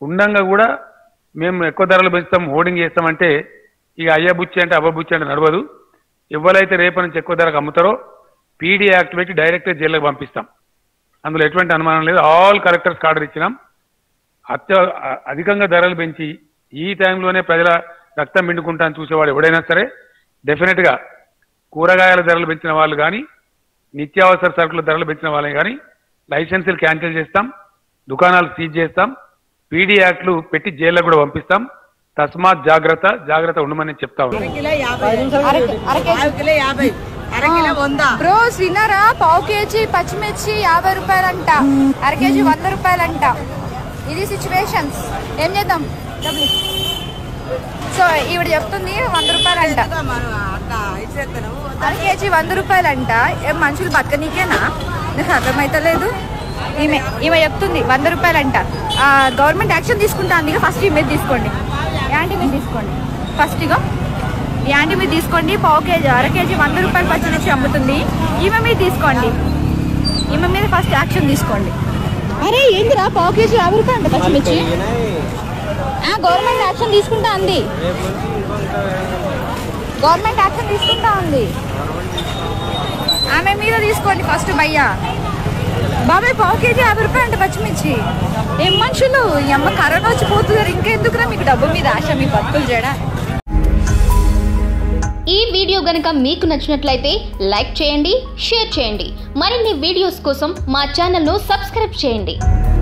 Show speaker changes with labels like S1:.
S1: ఉండంగా కూడా మేము ఎక్కువ ధరలు పెంచుతాం హోర్డింగ్ చేస్తామంటే ఇక అయ్యబుచ్చి అంటే అబ్బబుచ్చి అంటే నడవదు. ఎవరైతే రేపటి నుంచి ఎక్కువ ధరకు అమ్ముతారో పీడీ యాక్ట్ పెట్టి డైరెక్ట్గా జైలుకి పంపిస్తాం. అందులో ఎటువంటి అనుమానం లేదు. ఆల్ కలెక్టర్స్కి ఆర్డర్ ఇచ్చినాం. అధికంగా ధరలు పెంచి ఈ టైంలోనే ప్రజల రక్తం పిండుకుంటాను చూసేవాడు ఎవడైనా సరే డెఫినెట్గా కూరగాయల ధరలు పెంచిన వాళ్ళు కానీ నిత్యావసర సరుకుల ధరలు పెంచిన వాళ్ళని కానీ లైసెన్సులు క్యాన్సిల్ చేస్తాం, దుకాణాలు సీజ్ చేస్తాం, పీడీ యాక్ట్లు పెట్టి జైల్లో కూడా పంపిస్తాం. తస్మాత్ జాగ్రత్త ఉండమని చెప్తా ఉన్నాం.
S2: బ్రోస్ విన్నారా? పావు కేజీ పచ్చిమిర్చి 50 రూపాయలంట, అర కేజీ 100 రూపాయలంట. ఇది సిచ్యువేషన్స్. ఏం చేద్దాం? సో ఈవిడ చెప్తుంది 100 రూపాయలంట, అర కేజీ 100 రూపాయలంట. ఏం మనుషులు బతకనీకేనా? నాకు అర్థమైతలేదు. ఈమె చెప్తుంది 100 రూపాయలంట. గవర్నమెంట్ యాక్షన్ తీసుకుంటా ఉంది. ఫస్ట్ ఈమె తీసుకోండి, యాంటీ మీద తీసుకోండి. ఫస్ట్ ఇగో ఈ యాంటీ మీద తీసుకోండి. పావు కేజీ అర కేజీ 100 రూపాయలు పచ్చిమిర్చి అమ్ముతుంది. ఈమె మీద తీసుకోండి, ఈమె మీద ఫస్ట్ యాక్షన్ తీసుకోండి. అరే ఏంటిరా పావు కేజీ 50 రూపాయలు అంట పచ్చిమిర్చి. గవర్నమెంట్ యాక్షన్ తీసుకుంటా ఉంది, గవర్నమెంట్ యాక్షన్ తీసుకుంటా ఉంది. ఆమె మీద తీసుకోండి ఫస్ట్. భయ్యా బాబాయ్ పావు కేజీ 50 రూపాయలు అంటే పచ్చిమిర్చి. ఏం మనుషులు! ఈ అమ్మ కరోనా వచ్చి పోతున్నారు, ఇంకెందుకురా మీకు డబ్బు మీద ఆశ, మీ బతుకులు చేయడా.
S3: ఈ వీడియో గనుక మీకు నచ్చినట్లయితే లైక్ చేయండి, షేర్ చేయండి. మరిన్ని వీడియోస్ కోసం మా ఛానల్ను సబ్స్క్రైబ్ చేయండి.